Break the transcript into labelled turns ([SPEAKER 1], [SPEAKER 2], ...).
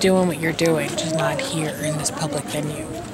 [SPEAKER 1] doing what you're doing, just not here in this public venue.